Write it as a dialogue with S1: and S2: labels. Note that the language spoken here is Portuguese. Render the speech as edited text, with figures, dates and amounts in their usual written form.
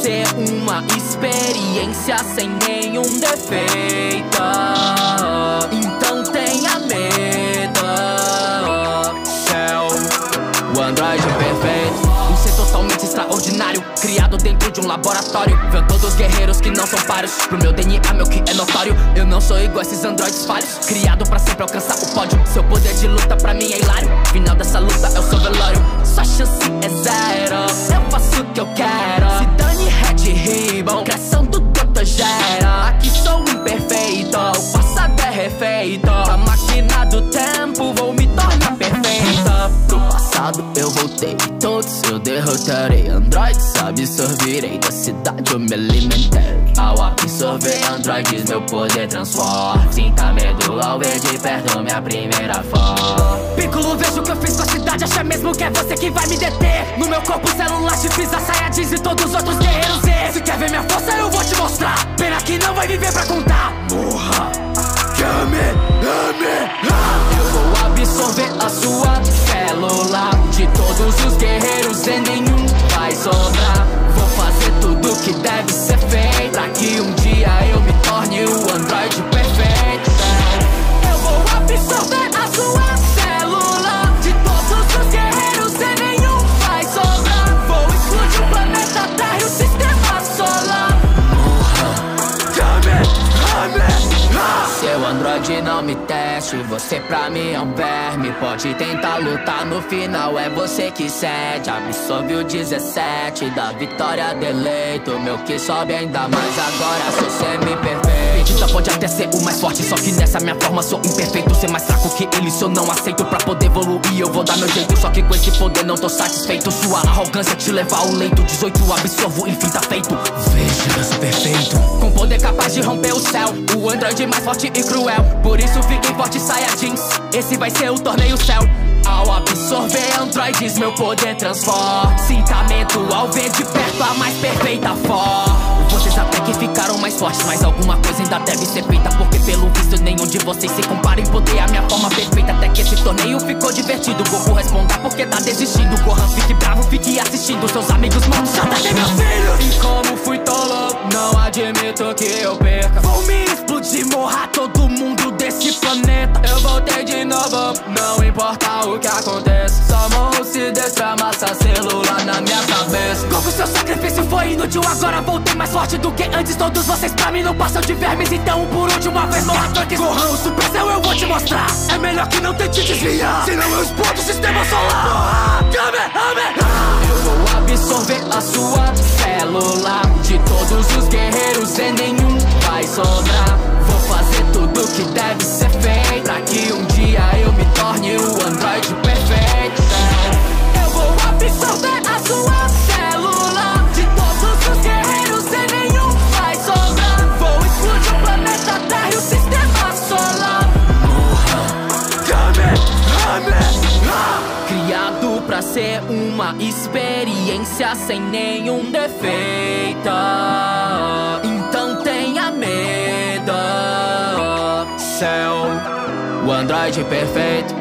S1: ser uma experiência sem nenhum defeito. Então tenha medo. Céu, o Android perfeito. Um ser totalmente extraordinário, criado dentro de um laboratório. Vendo todos os guerreiros que não são páreos. Pro meu DNA, meu que é notório. Eu não sou igual a esses androides falhos, criado pra sempre alcançar o pódio. Seu poder de luta pra mim é hilário. Final dessa luta é o seu velório. Sua chance é zero, eu faço o que eu quero. Se dane Red Ribbon, criação do Dr. Gera. Aqui sou imperfeito, o passado é refeito. A máquina do tempo, vou me tornar perfeita. Pro passado eu voltei, todos eu derrotarei. Androids absorverei, da cidade eu me alimentei. Ao absorver androides meu poder transforma. Sinta medo ao ver de perto minha primeira forma.
S2: Piccolo, vejo o que eu fiz com a cidade, acha mesmo que é você que vai me deter? No meu corpo celular te fiz a saia jeans e todos os outros guerreiros Z. Se quer ver minha força eu vou te mostrar, pena que não vai viver pra contar. Morra,
S1: eu vou absorver a sua célula. De todos os guerreiros e nenhum vai sobrar. Vou fazer tudo que deve ser feito, pra que um dia eu me torne o androide perfeito.
S2: Eu vou absorver a sua célula.
S1: De todos os guerreiros e nenhum vai sobrar.
S2: Vou explodir o planeta Terra e o sistema solar.
S1: Seu androide não me teste, você pra mim é um verme. Pode tentar lutar, no final é você que cede. Absorve o 17 da vitória deleito. Meu que sobe ainda mais agora, sou semi-perfeito. Vegeta pode até ser o mais forte, só que nessa minha forma sou imperfeito. Ser mais fraco que ele, se eu não aceito. Pra poder evoluir eu vou dar meu jeito, só que com esse poder não tô satisfeito. Sua arrogância te leva ao leito, 18 absorvo, enfim tá feito. Veja, eu sou perfeito, com poder capaz de romper o céu. O androide mais forte e cruel, por isso fiquem forte saia jeans. Esse vai ser o torneio céu. Ao absorver androides meu poder transforma. Sintamento ao ver de perto a mais perfeita forma. Vocês até que ficaram mais fortes, mas alguma coisa ainda deve ser feita, porque pelo visto nenhum de vocês se compara em poder a minha forma perfeita. Até que esse torneio ficou divertido. Goku responda porque tá desistindo. Gohan fique bravo, fique assistindo. Seus amigos mortos já tem meus filhos.
S2: E como fui tolo, não admito que eu perca. Vou me explodir, morra todo mundo desse planeta.
S1: Eu voltei de novo, não importa o que acontece. Só morro se desgrama essa célula na minha cabeça.
S2: Goku, seu sacrifício foi inútil, agora voltei mais forte do que antes. Todos vocês pra mim não passam de vermes, então por última vez morra tanques. Gohan, o Supercell eu vou te mostrar. É melhor que não tente desviar, senão eu explodo o sistema solar.
S1: Eu vou absorver a sua célula. De todos os guerreiros e nenhum vai sobrar. Vou fazer tudo que deve ser feito, pra que um dia eu me torne o androide perfeito.
S2: Eu vou absorver a sua célula.
S1: De todos os guerreiros e nenhum vai sobrar.
S2: Vou explodir o planeta Terra e o sistema solar.
S1: Criado pra ser uma experiência sem nenhum defeito. Então tenha medo. Céu, o androide perfeito.